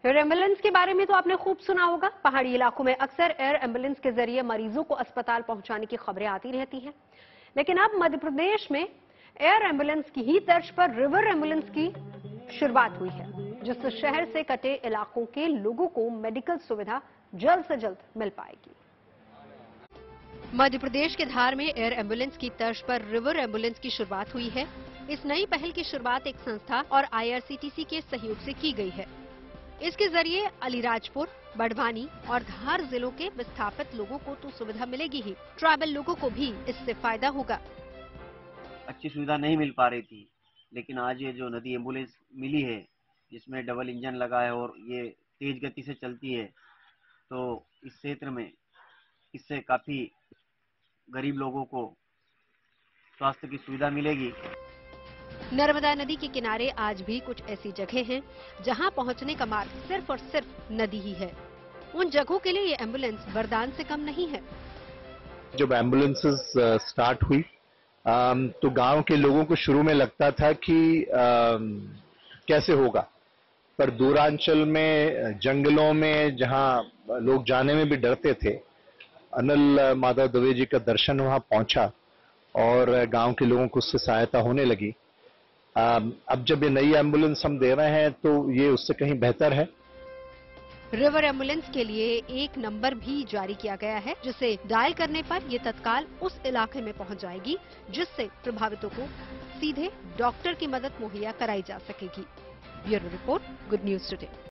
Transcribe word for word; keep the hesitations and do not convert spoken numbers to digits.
Air ambulance के बारे में तो आपने खूब सुना होगा। पहाड़ी इलाकों में अक्सर एयर एम्बुलेंस के जरिए मरीजों को अस्पताल पहुंचाने की खबरें आती रहती हैं। लेकिन अब मध्य प्रदेश में एयर एम्बुलेंस की ही तर्ज पर रिवर एम्बुलेंस की शुरुआत हुई है, जिससे शहर से कटे इलाकों के लोगों को मेडिकल सुविधा जल्द से जल्द मिल पाएगी। मध्य प्रदेश के धार में एयर एम्बुलेंस की तर्ज पर रिवर एम्बुलेंस की शुरुआत हुई है। इस नई पहल की शुरुआत एक संस्था और I R C T C के सहयोग से की गई है। इसके जरिए अलीराजपुर, बड़वानी और धार जिलों के विस्थापित लोगों को तो सुविधा मिलेगी ही, ट्राइबल लोगों को भी इससे फायदा होगा। अच्छी सुविधा नहीं मिल पा रही थी, लेकिन आज ये जो नदी एम्बुलेंस मिली है, जिसमें डबल इंजन लगा है और ये तेज गति से चलती है, तो इस क्षेत्र में इससे काफी गरीब लोगों को स्वास्थ्य की सुविधा मिलेगी। नर्मदा नदी के किनारे आज भी कुछ ऐसी जगह हैं जहां पहुंचने का मार्ग सिर्फ और सिर्फ नदी ही है। उन जगहों के लिए ये एम्बुलेंस वरदान से कम नहीं है। जब एम्बुलेंसेस स्टार्ट हुई तो गांव के लोगों को शुरू में लगता था कि कैसे होगा, पर दूरांचल में, जंगलों में, जहां लोग जाने में भी डरते थे, अनिल माधव दवे जी का दर्शन वहां पहुंचा और गांव के लोगों को उससे सहायता होने लगी। अब जब ये नई एम्बुलेंस हम दे रहे हैं तो ये उससे कहीं बेहतर है। रिवर एम्बुलेंस के लिए एक नंबर भी जारी किया गया है, जिसे डायल करने पर ये तत्काल उस इलाके में पहुंच जाएगी, जिससे प्रभावितों को सीधे डॉक्टर की मदद मुहैया कराई जा सकेगी। Bureau report, good news today.